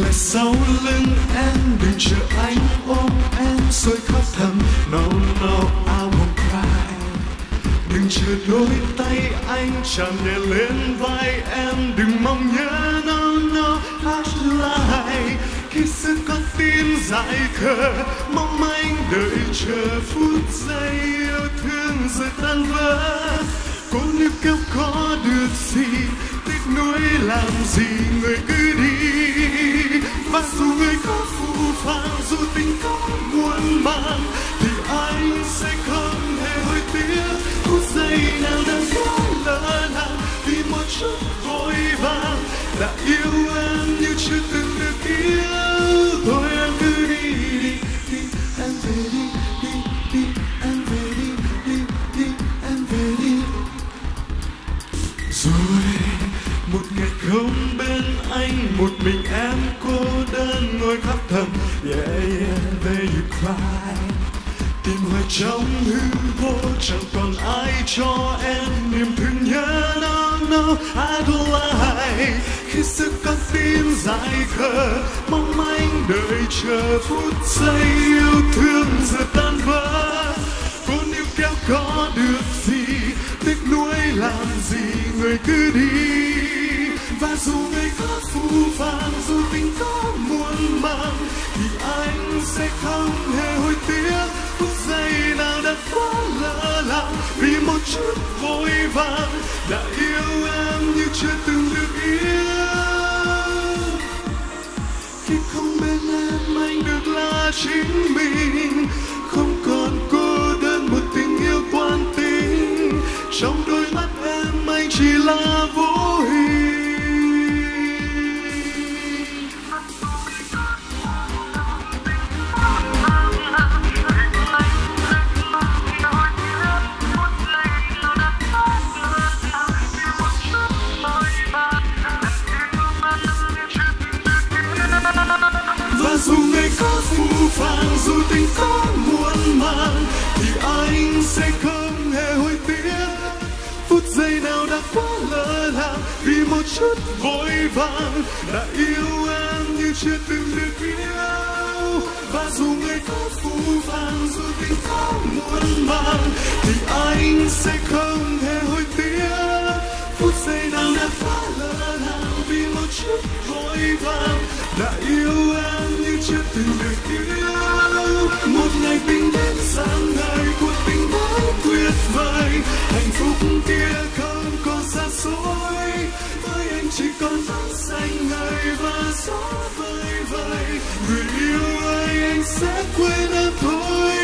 lại sau lưng em, đừng chờ anh ôm em rồi khóc thầm. No no, I won't cry. Đừng chờ đôi tay anh chạm nhẹ lên vai em, đừng mong nhớ. No no, I lie. Khi xưa con tim dại khờ mong manh đợi chờ phút giây yêu thương rồi tan vỡ. Cô nếu kêu có được gì tiếc nuối làm gì, người cứ đi. Và dù người có phũ phàng, dù tình có muôn màng, thì anh sẽ không hề hối tiếc. Phút giây nào đang quá lỡ làng vì một chút vội vàng, đã yêu em như chưa từng được yêu. Thôi em cứ đi đi đi, em về đi đi đi, em về đi đi đi, em về đi. Rồi một ngày không bên anh, một mình em cô đơn ngồi khóc thầm. Yeah yeah, there you cry. Tìm hoài trong hư vô chẳng còn ai cho em niềm thương nhớ. No no, I don't lie. Khi sức con tim dại khờ mong manh đợi chờ phút giây yêu thương giờ tan vỡ. Cô níu kéo có được gì tiếc nuối làm gì, người cứ đi. Và dù người có phũ phàng, dù tình có muôn màng, thì anh sẽ không hề hối tiếc. Phút giây nào đã quá lỡ làng vì một chút vội vàng, đã yêu em như chưa từng được yêu. Khi không bên em anh được là chính mình, không còn cô đơn một tình yêu toan tính. Trong đôi mắt em anh chỉ là vô hình. Và dù người có phũ phàng, dù tình có muôn màng, thì anh sẽ không hề hối tiếc. Phút giây nào đã quá lỡ làng vì một chút vội vàng, đã yêu em như chưa từng được yêu. Và dù người có phũ phàng, dù tình có muôn màng, thì anh sẽ không hề hối tiếc. Phút giây nào đã quá lỡ làng vì một chút vội vàng, đã yêu em như chưa từng được yêu. Một ngày bình đến sáng ngày cuộc tình mới tuyệt vời, hạnh phúc kia không còn xa xôi. Với anh chỉ còn nắng xanh ngời và gió vơi vơi. Người yêu ơi anh sẽ quên em thôi.